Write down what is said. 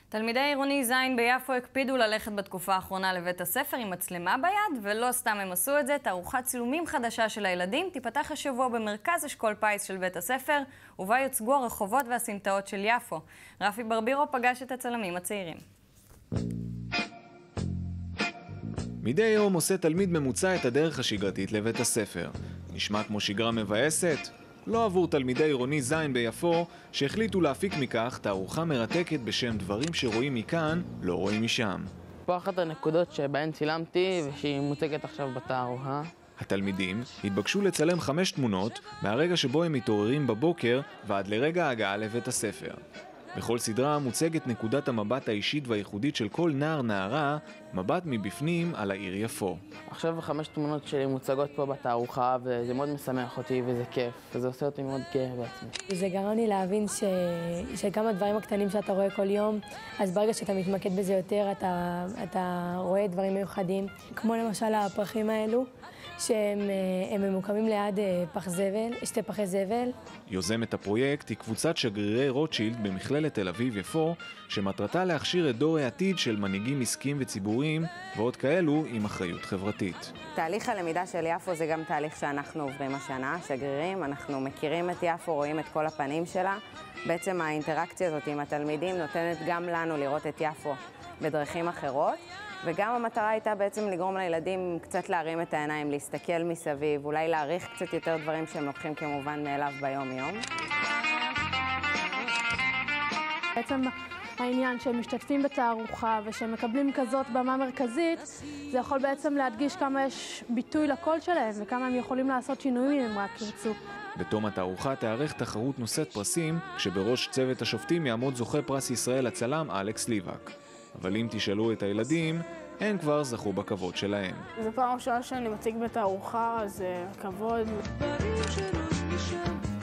תלמידי עירוני זין ביפו הקפידו ללכת בתקופה האחרונה לבית הספר עם מצלמה ביד, ולא סתם הם עשו את זה. תערוכת צילומים חדשה של הילדים תיפתח השבוע במרכז אשכול פיס של בית הספר, ובה יוצגו הרחובות והסמטאות של יפו. רפי ברבירו פגש את הצלמים הצעירים. מדי יום עושה תלמיד ממוצע את הדרך השגרתית לבית הספר. נשמע כמו שגרה מבאסת? לא עבור תלמידי עירוני זין ביפו, שהחליטו להפיק מכך תערוכה מרתקת בשם דברים שרואים מכאן, לא רואים משם. פה אחת הנקודות שבהן צילמתי ושהיא מוצגת עכשיו בתערוכה. התלמידים התבקשו לצלם 5 תמונות מהרגע שבו הם מתעוררים בבוקר ועד לרגע ההגעה לבית הספר. בכל סדרה מוצגת נקודת המבט האישית והייחודית של כל נער נערה, מבט מבפנים על העיר יפו. עכשיו 5 תמונות שלי מוצגות פה בתערוכה, וזה מאוד משמח אותי וזה כיף, וזה עושה אותי מאוד גאה בעצמי. זה גרם לי להבין שגם הדברים הקטנים שאתה רואה כל יום, אז ברגע שאתה מתמקד בזה יותר, אתה רואה דברים מיוחדים, כמו למשל הפרחים האלו, שהם ממוקמים ליד פח זבל, 2 פחי זבל. יוזמת הפרויקט היא קבוצת שגרירי רוטשילד במכללת תל אביב יפו, שמטרתה להכשיר את דור העתיד של מנהיגים עסקיים וציבוריים, ועוד כאלו עם אחריות חברתית. תהליך הלמידה של יפו זה גם תהליך שאנחנו עוברים השנה, שגרירים, אנחנו מכירים את יפו, רואים את כל הפנים שלה. בעצם האינטראקציה הזאת עם התלמידים נותנת גם לנו לראות את יפו בדרכים אחרות. וגם המטרה הייתה בעצם לגרום לילדים קצת להרים את העיניים, להסתכל מסביב, אולי להעריך קצת יותר דברים שהם לוקחים כמובן מאליו ביום-יום. בעצם העניין שהם משתתפים בתערוכה ושהם מקבלים כזאת במה מרכזית, זה יכול בעצם להדגיש כמה יש ביטוי לקול שלהם וכמה הם יכולים לעשות שינויים אם רק ירצו. בתום התערוכה תארך תחרות נושאת פרסים, כשבראש צוות השופטים יעמוד זוכה פרס ישראל הצלם אלכס ליבק. אבל אם תשאלו את הילדים, הם כבר זכו בכבוד שלהם. זו פעם ראשונה שאני מציג בתערוכה, אז כבוד.